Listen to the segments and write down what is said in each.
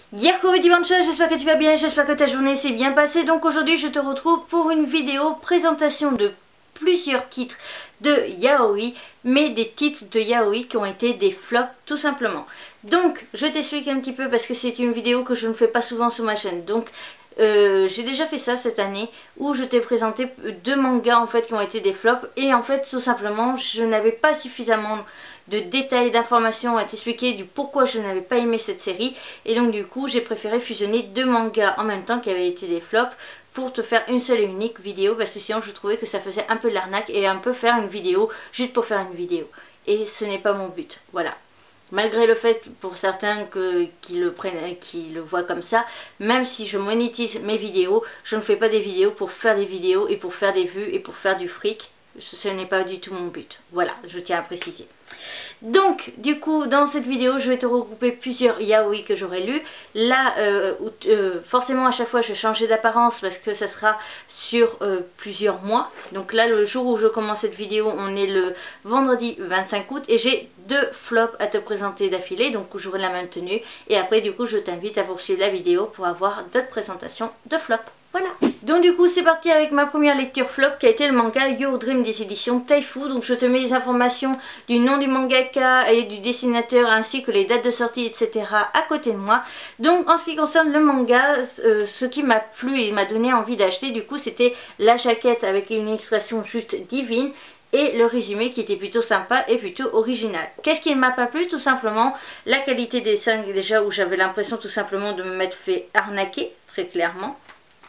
Yahoo Dimanche, j'espère que tu vas bien, j'espère que ta journée s'est bien passée. Donc aujourd'hui je te retrouve pour une vidéo présentation de plusieurs titres de yaoi, mais des titres de yaoi qui ont été des flops tout simplement. Donc je t'explique un petit peu parce que c'est une vidéo que je ne fais pas souvent sur ma chaîne. Donc j'ai déjà fait ça cette année où je t'ai présenté deux mangas en fait qui ont été des flops et en fait tout simplement je n'avais pas suffisamment de détails, d'informations à t'expliquer du pourquoi je n'avais pas aimé cette série et donc du coup j'ai préféré fusionner deux mangas en même temps qui avaient été des flops pour te faire une seule et unique vidéo parce que sinon je trouvais que ça faisait un peu de l'arnaque et un peu faire une vidéo juste pour faire une vidéo et ce n'est pas mon but, voilà. Malgré le fait pour certains qui le voient comme ça, même si je monétise mes vidéos, je ne fais pas des vidéos pour faire des vidéos et pour faire des vues et pour faire du fric. Ce n'est pas du tout mon but. Voilà, je tiens à préciser. Donc, du coup, dans cette vidéo, je vais te regrouper plusieurs yaoi que j'aurais lus. Là, forcément, à chaque fois, je vais changer d'apparence parce que ça sera sur plusieurs mois. Donc là, le jour où je commence cette vidéo, on est le vendredi 25 août et j'ai deux flops à te présenter d'affilée. Donc, j'aurai la même tenue. Et après, du coup, je t'invite à poursuivre la vidéo pour avoir d'autres présentations de flops. Voilà. Donc du coup c'est parti avec ma première lecture flop qui a été le manga Your Dream des éditions Taifu. Donc je te mets les informations du nom du mangaka et du dessinateur ainsi que les dates de sortie etc. à côté de moi. Donc en ce qui concerne le manga, ce qui m'a plu et m'a donné envie d'acheter du coup c'était la jaquette avec une illustration juste divine. Et le résumé qui était plutôt sympa et plutôt original. Qu'est-ce qui ne m'a pas plu? Tout simplement la qualité des dessins déjà où j'avais l'impression tout simplement de me m'être fait arnaquer très clairement.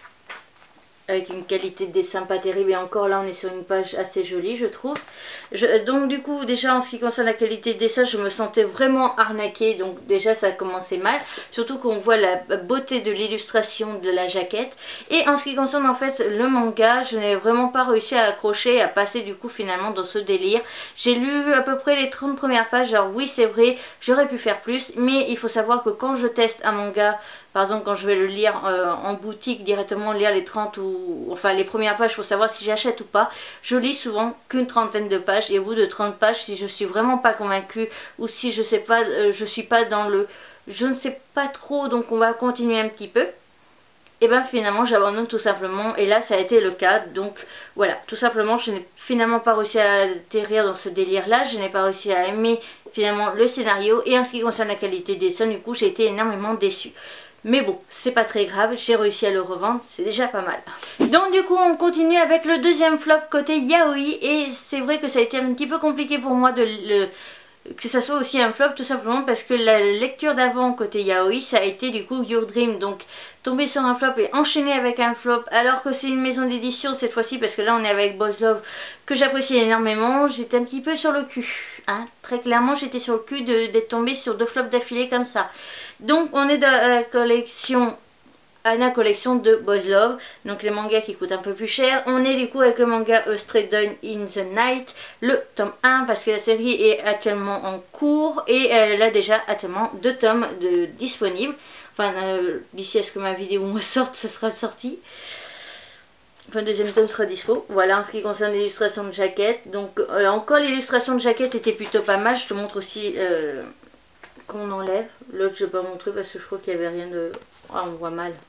Avec une qualité de dessin pas terrible et encore là on est sur une page assez jolie je trouve. Donc du coup déjà en ce qui concerne la qualité de dessin je me sentais vraiment arnaquée, donc déjà ça a commencé mal. Surtout qu'on voit la beauté de l'illustration de la jaquette. Et en ce qui concerne en fait le manga, je n'ai vraiment pas réussi à accrocher, à passer du coup finalement dans ce délire. J'ai lu à peu près les 30 premières pages, alors oui c'est vrai j'aurais pu faire plus, mais il faut savoir que quand je teste un manga, par exemple quand je vais le lire en boutique directement, lire les 30 ou enfin les premières pages pour savoir si j'achète ou pas, je lis souvent qu'une trentaine de pages et au bout de 30 pages si je suis vraiment pas convaincue ou si je sais pas, je suis pas dans le je ne sais pas trop donc on va continuer un petit peu, et ben finalement j'abandonne tout simplement et là ça a été le cas. Donc voilà, tout simplement je n'ai finalement pas réussi à atterrir dans ce délire là, je n'ai pas réussi à aimer finalement le scénario et en ce qui concerne la qualité des dessins du coup j'ai été énormément déçue. Mais bon, c'est pas très grave, j'ai réussi à le revendre, c'est déjà pas mal. Donc du coup, on continue avec le deuxième flop côté yaoi. Et c'est vrai que ça a été un petit peu compliqué pour moi que ça soit aussi un flop, tout simplement parce que la lecture d'avant côté yaoi, ça a été du coup Your Dream. Donc tomber sur un flop et enchaîner avec un flop, alors que c'est une maison d'édition cette fois-ci, parce que là on est avec Boys Love, que j'apprécie énormément, j'étais un petit peu sur le cul. Hein. Très clairement, j'étais sur le cul d'être tombée sur deux flops d'affilée comme ça. Donc on est dans la collection Anna collection de Boys Love, donc les mangas qui coûtent un peu plus cher. On est du coup avec le manga A Straight Down in the Night, le tome 1, parce que la série est actuellement en cours et elle a déjà actuellement 2 tomes disponibles. Enfin d'ici à ce que ma vidéo sorte, ce sera sorti. Enfin, le deuxième tome sera dispo. Voilà en ce qui concerne l'illustration de jaquette. Donc encore l'illustration de jaquette était plutôt pas mal. Je te montre aussi qu'on enlève. L'autre je vais pas montrer parce que je crois qu'il n'y avait rien de... Ah, on voit mal.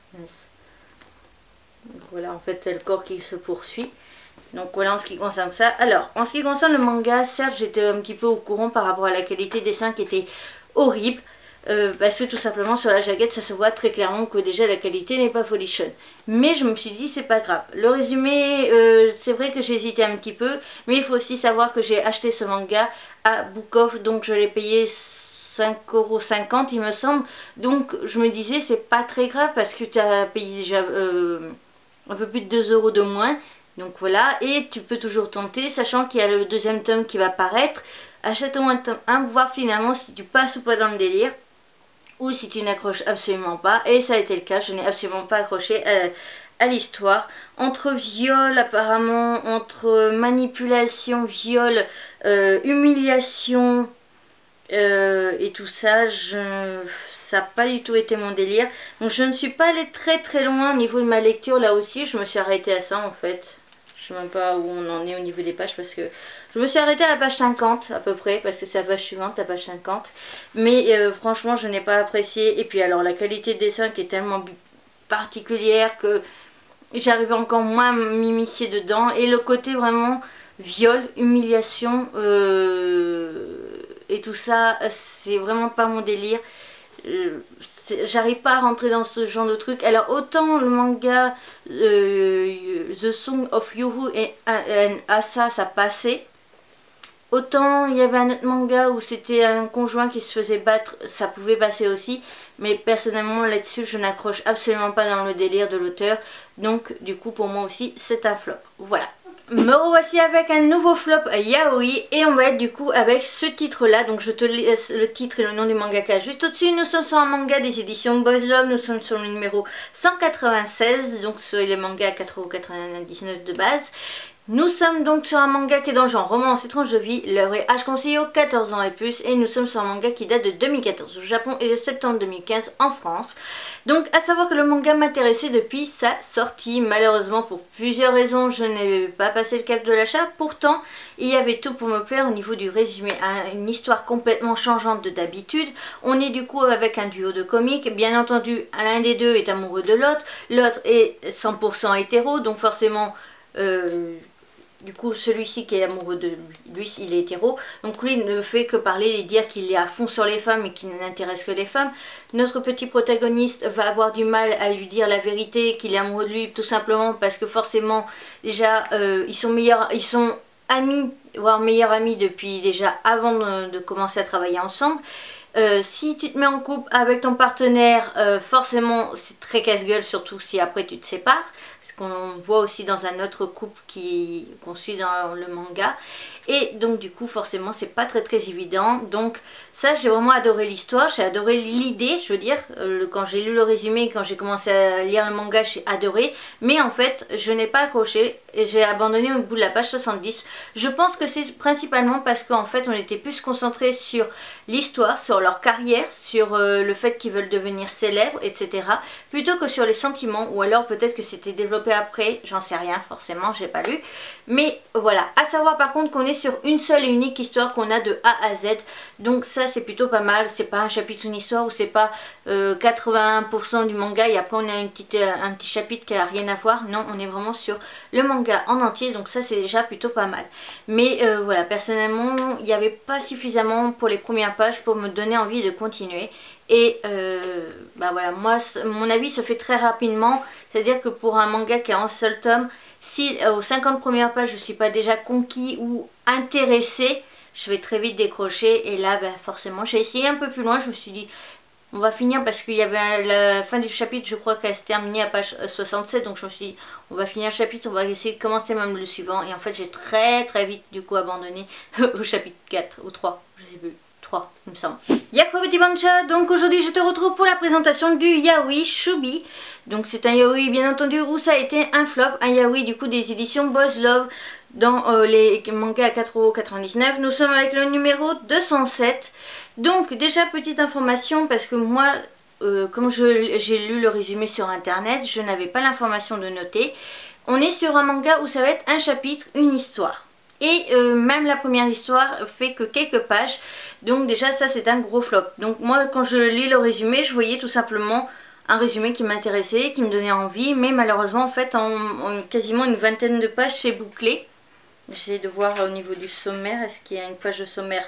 Donc voilà, en fait c'est le corps qui se poursuit. Donc voilà en ce qui concerne ça. Alors en ce qui concerne le manga, certes j'étais un petit peu au courant par rapport à la qualité des dessins qui était horrible. Parce que tout simplement sur la jaquette ça se voit très clairement que déjà la qualité n'est pas folichonne. Mais je me suis dit c'est pas grave. Le résumé, c'est vrai que j'ai hésité un petit peu. Mais il faut aussi savoir que j'ai acheté ce manga à Book Off. Donc je l'ai payé 5,50 € il me semble. Donc je me disais c'est pas très grave parce que tu as payé déjà un peu plus de 2 € de moins. Donc voilà, et tu peux toujours tenter, sachant qu'il y a le deuxième tome qui va paraître. Achète au moins le tome 1, voir finalement si tu passes ou pas dans le délire. Ou si tu n'accroches absolument pas. Et ça a été le cas, je n'ai absolument pas accroché à l'histoire. Entre viol apparemment, entre manipulation, viol, humiliation... et tout ça, ça n'a pas du tout été mon délire. Donc je ne suis pas allée très loin au niveau de ma lecture. Là aussi je me suis arrêtée à ça en fait. sais même pas où on en est au niveau des pages parce que je me suis arrêtée à la page 50 à peu près parce que c'est la page suivante, la page 50. Mais franchement je n'ai pas apprécié. Et puis alors la qualité de dessin qui est tellement particulière que j'arrive encore moins à m'immiscer dedans. Et le côté vraiment viol, humiliation et tout ça, c'est vraiment pas mon délire. J'arrive pas à rentrer dans ce genre de truc. Alors autant le manga The Song of Yuhu et Asa ça passait, autant il y avait un autre manga où c'était un conjoint qui se faisait battre, ça pouvait passer aussi. Mais personnellement là-dessus je n'accroche absolument pas dans le délire de l'auteur. Donc du coup pour moi aussi c'est un flop. Voilà. Me revoici avec un nouveau flop yaoi et on va être du coup avec ce titre là. Donc je te laisse le titre et le nom du mangaka juste au-dessus. Nous sommes sur un manga des éditions Boys Love, nous sommes sur le numéro 196, donc sur les mangas à 4,99 € de base. Nous sommes donc sur un manga qui est dans le genre romance et tranche de vie, l'heure est âge conseillé aux 14 ans et plus, et nous sommes sur un manga qui date de 2014 au Japon et de septembre 2015 en France. Donc à savoir que le manga m'intéressait depuis sa sortie, malheureusement pour plusieurs raisons je n'ai pas passé le cap de l'achat, pourtant il y avait tout pour me plaire au niveau du résumé, une histoire complètement changeante de d'habitude. On est du coup avec un duo de comiques, bien entendu l'un des deux est amoureux de l'autre, l'autre est 100% hétéro, donc forcément du coup celui-ci qui est amoureux de lui, il est hétéro, donc lui ne fait que parler et dire qu'il est à fond sur les femmes et qu'il n'intéresse que les femmes. Notre petit protagoniste va avoir du mal à lui dire la vérité, qu'il est amoureux de lui tout simplement parce que forcément déjà ils sont amis, voire meilleurs amis depuis déjà avant de commencer à travailler ensemble. Si tu te mets en couple avec ton partenaire, forcément c'est très casse-gueule, surtout si après tu te sépares. Ce qu'on voit aussi dans un autre couple qu'on suit dans le manga. Et donc du coup forcément c'est pas très évident. Donc ça j'ai vraiment adoré l'histoire, j'ai adoré l'idée, je veux dire, quand j'ai lu le résumé, quand j'ai commencé à lire le manga j'ai adoré. Mais en fait je n'ai pas accroché et j'ai abandonné au bout de la page 70. Je pense que c'est principalement parce qu'en fait on était plus concentré sur l'histoire, sur leur carrière, sur le fait qu'ils veulent devenir célèbres, etc. plutôt que sur les sentiments, ou alors peut-être que c'était développé après, j'en sais rien, forcément j'ai pas lu. Mais voilà, à savoir par contre qu'on est sur une seule et unique histoire qu'on a de A à Z, donc ça c'est plutôt pas mal. C'est pas un chapitre une histoire où c'est pas 81% du manga et après on a un petit chapitre qui a rien à voir. Non, on est vraiment sur le manga en entier, donc ça c'est déjà plutôt pas mal. Mais voilà, personnellement il n'y avait pas suffisamment pour les premières pages pour me donner envie de continuer. Et bah voilà, moi mon avis se fait très rapidement, c'est à dire que pour un manga qui est en seul tome, si aux 50 premières pages je suis pas déjà conquis ou intéressé, je vais très vite décrocher. Et là bah, forcément j'ai essayé un peu plus loin, je me suis dit on va finir parce qu'il y avait la fin du chapitre, je crois qu'elle se terminait à page 67, donc je me suis dit on va finir le chapitre, on va essayer de commencer même le suivant. Et en fait j'ai très vite du coup abandonné au chapitre 4 ou 3, je sais plus. Il me semble. Yako petit bancha, donc aujourd'hui je te retrouve pour la présentation du yaoi Shubi. Donc c'est un yaoi bien entendu où ça a été un flop, un yaoi du coup des éditions Boys Love dans les mangas à 4,99 €. Nous sommes avec le numéro 207. Donc déjà petite information parce que moi comme j'ai lu le résumé sur internet, je n'avais pas l'information de noter. On est sur un manga où ça va être un chapitre, une histoire. Et même la première histoire fait que quelques pages, donc déjà ça c'est un gros flop. Donc moi quand je lis le résumé, je voyais tout simplement un résumé qui m'intéressait, qui me donnait envie, mais malheureusement en fait en quasiment une vingtaine de pages c'est bouclé. J'essaie de voir au niveau du sommaire, est-ce qu'il y a une page de sommaire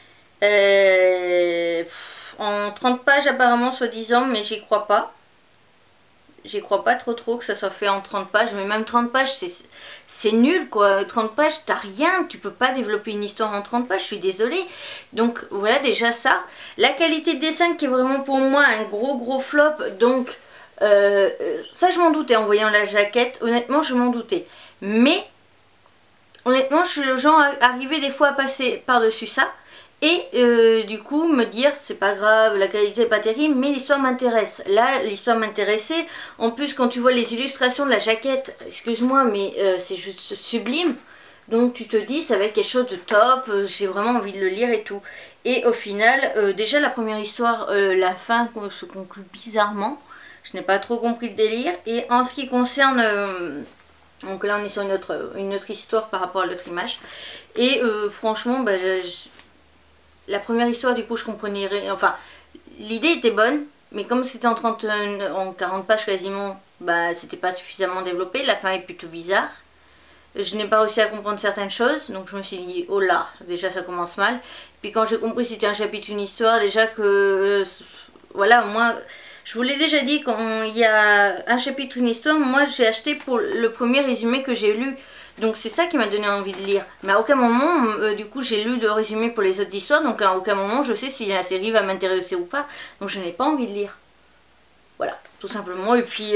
en 30 pages apparemment soi-disant, mais j'y crois pas. J'y crois pas trop que ça soit fait en 30 pages, mais même 30 pages c'est nul quoi. 30 pages t'as rien, tu peux pas développer une histoire en 30 pages, je suis désolée. Donc voilà déjà ça. La qualité de dessin qui est vraiment pour moi un gros flop, donc ça je m'en doutais en voyant la jaquette, honnêtement je m'en doutais. Mais honnêtement je suis le genre à arriver des fois à passer par-dessus ça. Et du coup me dire c'est pas grave, la qualité est pas terrible mais l'histoire m'intéresse. Là l'histoire m'intéressait, en plus quand tu vois les illustrations de la jaquette, excuse-moi mais c'est juste sublime. Donc tu te dis ça va être quelque chose de top, j'ai vraiment envie de le lire et tout. Et au final déjà la première histoire, la fin se conclut bizarrement. Je n'ai pas trop compris le délire. Et en ce qui concerne Donc là on est sur une autre histoire par rapport à l'autre image. Et franchement bah, la première histoire du coup je comprenais rien, enfin l'idée était bonne, mais comme c'était en 40 pages quasiment, bah c'était pas suffisamment développé, la fin est plutôt bizarre. Je n'ai pas réussi à comprendre certaines choses, donc je me suis dit oh là, déjà ça commence mal. Puis quand j'ai compris que c'était un chapitre, une histoire, déjà que voilà, moi je vous l'ai déjà dit, quand il y a un chapitre, une histoire, moi j'ai acheté pour le premier résumé que j'ai lu. Donc c'est ça qui m'a donné envie de lire. Mais à aucun moment, du coup, j'ai lu le résumé pour les autres histoires. Donc à aucun moment, je sais si la série va m'intéresser ou pas. Donc je n'ai pas envie de lire. Voilà, tout simplement. Et puis,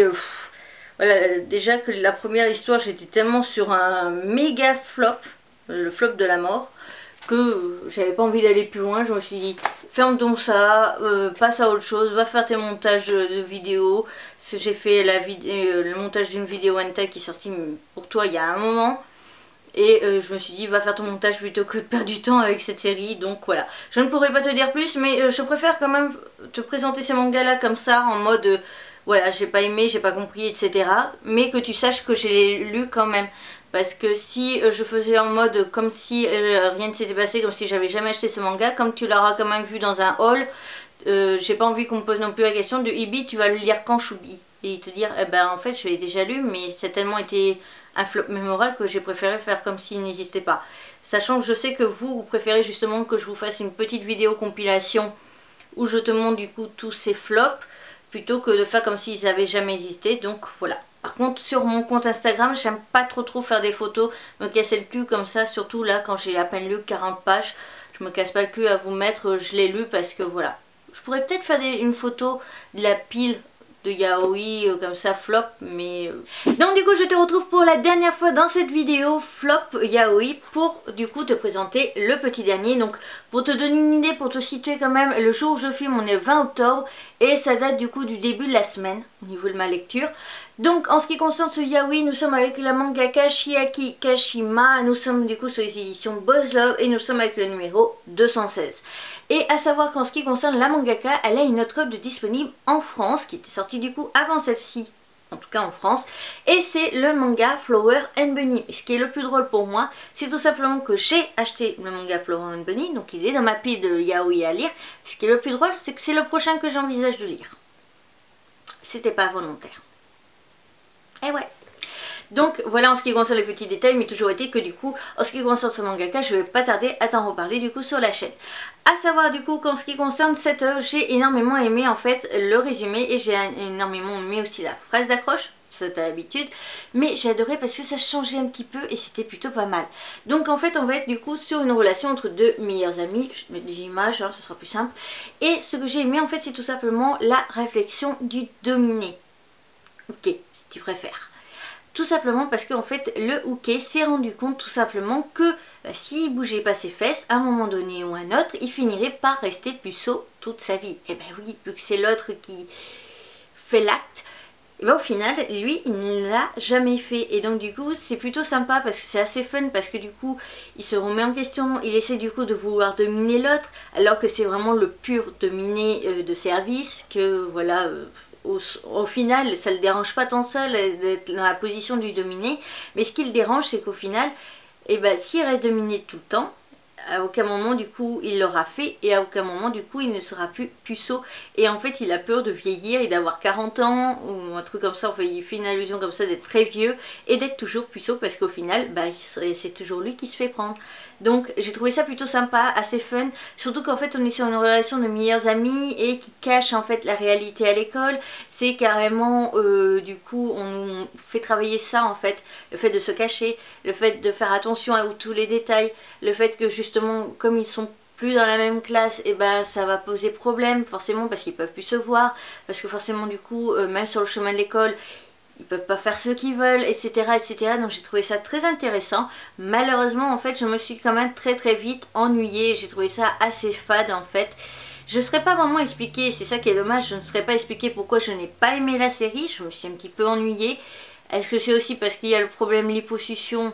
voilà, déjà que la première histoire, j'étais tellement sur un méga flop, le flop de la mort, que j'avais pas envie d'aller plus loin. Je me suis dit, ferme donc ça, passe à autre chose, va faire tes montages de vidéos. J'ai fait le montage d'une vidéo hentai qui est sortie pour toi il y a un moment. Et je me suis dit, va faire ton montage plutôt que de perdre du temps avec cette série. Donc voilà, je ne pourrais pas te dire plus, mais je préfère quand même te présenter ces mangas là comme ça, en mode voilà, j'ai pas aimé, j'ai pas compris, etc. Mais que tu saches que j'ai lu quand même. Parce que si je faisais en mode comme si rien ne s'était passé, comme si j'avais jamais acheté ce manga, comme tu l'auras quand même vu dans un haul, j'ai pas envie qu'on me pose non plus la question de Ibi, tu vas le lire quand Choubi? Et te dire, eh ben en fait je l'ai déjà lu, mais ça a tellement été un flop mémorable que j'ai préféré faire comme s'il n'existait pas. Sachant que je sais que vous préférez justement que je vous fasse une petite vidéo compilation où je te montre du coup tous ces flops, plutôt que de faire comme s'ils n'avaient jamais existé, donc voilà. Par contre sur mon compte Instagram, j'aime pas trop faire des photos, me casser le cul comme ça, surtout là quand j'ai à peine lu 40 pages, je me casse pas le cul à vous mettre, je l'ai lu parce que voilà. Je pourrais peut-être faire une photo de la pile de yaoi comme ça flop, mais donc du coup je te retrouve pour la dernière fois dans cette vidéo flop yaoi pour du coup te présenter le petit dernier. Donc pour te donner une idée, pour te situer quand même, le jour où je filme on est 20 octobre et ça date du coup du début de la semaine au niveau de ma lecture. Donc en ce qui concerne ce yaoi, nous sommes avec la mangaka Chiaki Kashima, nous sommes du coup sur les éditions Boys Love et nous sommes avec le numéro 216. Et à savoir qu'en ce qui concerne la mangaka, elle a une autre œuvre disponible en France qui était sortie du coup avant celle-ci, en tout cas en France, et c'est le manga Flower and Bunny. Et ce qui est le plus drôle pour moi, c'est tout simplement que j'ai acheté le manga Flower and Bunny, donc il est dans ma pile de yaoi à lire. Ce qui est le plus drôle, c'est que c'est le prochain que j'envisage de lire. C'était pas volontaire. Et ouais. Donc voilà en ce qui concerne les petits détails, mais toujours été que du coup en ce qui concerne ce mangaka, je vais pas tarder à t'en reparler du coup sur la chaîne. A savoir du coup qu'en ce qui concerne cette œuvre, j'ai énormément aimé en fait le résumé et j'ai énormément aimé aussi la phrase d'accroche, c'est à l'habitude, mais j'ai adoré parce que ça changeait un petit peu et c'était plutôt pas mal. Donc en fait on va être du coup sur une relation entre deux meilleurs amis, je mets des images, hein, ce sera plus simple, et ce que j'ai aimé en fait c'est tout simplement la réflexion du dominé, ok si tu préfères. Tout simplement parce qu'en fait le hooké s'est rendu compte tout simplement que s'il bougeait pas ses fesses à un moment donné ou un autre, il finirait par rester puceau toute sa vie. Et ben oui, vu que c'est l'autre qui fait l'acte, et ben au final lui il ne l'a jamais fait. Et donc du coup c'est plutôt sympa parce que c'est assez fun, parce que du coup il se remet en question, il essaie du coup de vouloir dominer l'autre alors que c'est vraiment le pur dominé de service, que voilà... Au final ça le dérange pas tant ça d'être dans la position du dominé, mais ce qui le dérange c'est qu'au final s'il reste dominé tout le temps, à aucun moment du coup il l'aura fait et à aucun moment du coup il ne sera plus puceau, et en fait il a peur de vieillir et d'avoir 40 ans ou un truc comme ça. Enfin il fait une allusion comme ça d'être très vieux et d'être toujours puceau parce qu'au final c'est toujours lui qui se fait prendre. Donc j'ai trouvé ça plutôt sympa, assez fun, surtout qu'en fait on est sur une relation de meilleurs amis et qui cache en fait la réalité à l'école. C'est carrément du coup on nous fait travailler ça en fait, le fait de se cacher, le fait de faire attention à tous les détails, le fait que justement comme ils sont plus dans la même classe, et ça va poser problème forcément parce qu'ils peuvent plus se voir, parce que forcément du coup même sur le chemin de l'école ils peuvent pas faire ce qu'ils veulent, etc., etc. Donc j'ai trouvé ça très intéressant. Malheureusement en fait je me suis quand même très vite ennuyée, j'ai trouvé ça assez fade en fait. Je ne saurais pas vraiment expliquer, c'est ça qui est dommage, je ne saurais pas expliquer pourquoi je n'ai pas aimé la série, je me suis un petit peu ennuyée. Est-ce que c'est aussi parce qu'il y a le problème liposuction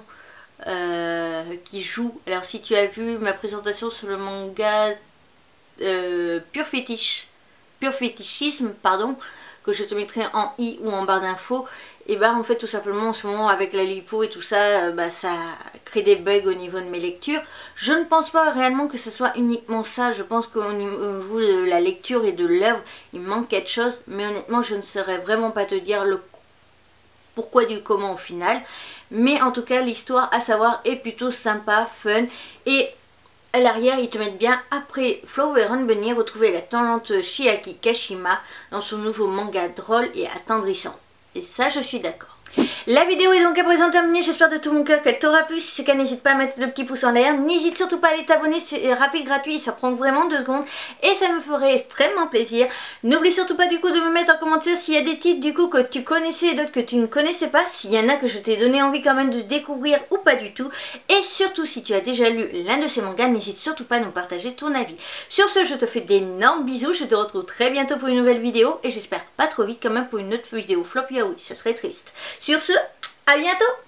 qui joue? Alors si tu as vu ma présentation sur le manga Pur Fétichisme, pardon, que je te mettrai en i ou en barre d'infos. Et bah en fait tout simplement en ce moment avec la lipo et tout ça, ça crée des bugs au niveau de mes lectures. Je ne pense pas réellement que ce soit uniquement ça, je pense qu'au niveau de la lecture et de l'œuvre, il manque quelque chose. Mais honnêtement je ne saurais vraiment pas te dire le pourquoi du comment au final. Mais en tout cas l'histoire à savoir est plutôt sympa, fun. Et à l'arrière ils te mettent bien après Flower and Bunny, retrouver la talente Chiaki Kashima dans son nouveau manga drôle et attendrissant. Et ça je suis d'accord. La vidéo est donc à présent terminée, j'espère de tout mon cœur qu'elle t'aura plu. Si c'est le cas, n'hésite pas à mettre le petit pouce en l'air, n'hésite surtout pas à aller t'abonner, c'est rapide, gratuit, ça prend vraiment 2 secondes et ça me ferait extrêmement plaisir. N'oublie surtout pas du coup de me mettre en commentaire s'il y a des titres du coup que tu connaissais et d'autres que tu ne connaissais pas, s'il y en a que je t'ai donné envie quand même de découvrir ou pas du tout. Et surtout si tu as déjà lu l'un de ces mangas, n'hésite surtout pas à nous partager ton avis. Sur ce, je te fais d'énormes bisous, je te retrouve très bientôt pour une nouvelle vidéo et j'espère pas trop vite quand même pour une autre vidéo flop yaoi, ce serait triste. Sur ce, à bientôt!